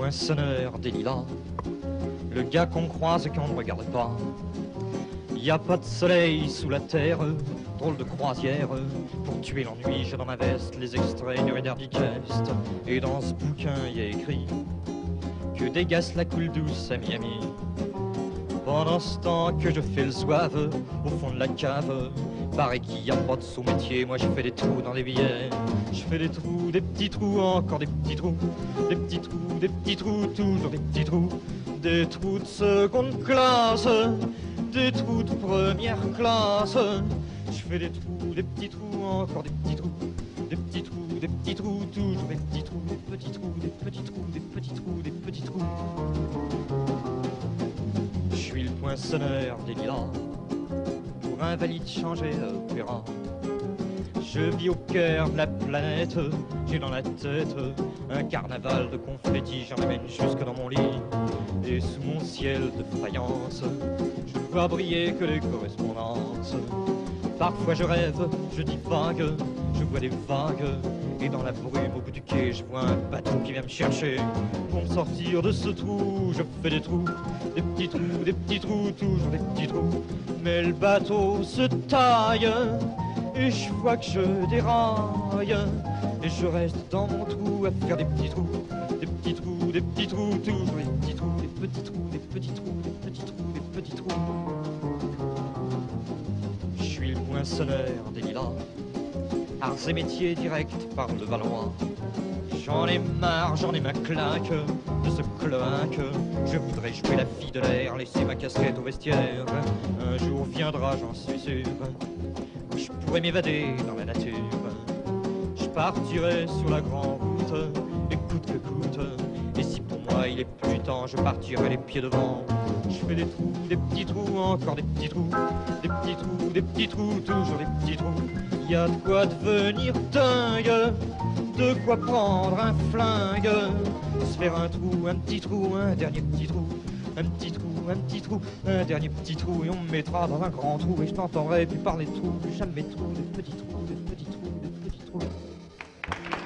poinçonneur des lilas, le gars qu'on croise et qu'on ne regarde pas. Y a pas de soleil sous la terre, drôle de croisière. Pour tuer l'ennui, j'ai dans ma veste les extraits du Reader Digest. Et dans ce bouquin, y a écrit que dégasse la coule douce à Miami. Pendant ce temps que je fais le zouave au fond de la cave, paraît qu'il y a pas de sous-métier. Moi je fais des trous dans les billets. Je fais des trous, des petits trous, encore des petits trous. Des petits trous, des petits trous, toujours des petits trous. Des trous de seconde classe, des trous de première classe. Je fais des trous, des petits trous, encore des petits trous. Des petits trous, des petits trous, toujours des petits trous. Des petits trous, des petits trous, des petits trous, des petits trous. Je suis le poinçonneur des lilas, pour invalide changer d'opéra. Je vis au cœur de la planète, j'ai dans la tête un carnaval de confettis, j'en amène jusque dans mon lit. Et sous mon ciel de faïence, je ne vois briller que les correspondances. Parfois je rêve, je divague, je vois des vagues. Et dans la brume au bout du quai, je vois un bateau qui vient me chercher. Pour me sortir de ce trou, je fais des trous, des petits trous, toujours des petits trous. Mais le bateau se taille, et je vois que je déraille. Et je reste dans mon trou à faire des petits trous, des petits trous, des petits trous, toujours des petits trous, des petits trous, des petits trous, des petits trous, des petits trous. Je suis le poinçonneur des lilas, arts et métiers directs par le Valois. J'en ai marre, j'en ai ma claque de ce cloaque. Je voudrais jouer la fille de l'air, laisser ma casquette au vestiaire. Un jour viendra, j'en suis sûr, où je pourrais m'évader dans la nature. Je partirai sur la grande route, et coûte que coûte. Et si pour moi il est plus temps, je partirai les pieds devant. Je fais des trous, des petits trous, encore des petits trous. Des petits trous, des petits trous, toujours des petits trous. Y a de quoi devenir dingue, de quoi prendre un flingue. Se faire un trou, un petit trou, un dernier petit trou. Un petit trou, un petit trou, un dernier petit trou. Et on me mettra dans un grand trou. Et je n'entendrai plus parler de trous, plus jamais de trous, des petits trous, des petits trous, des petits trous.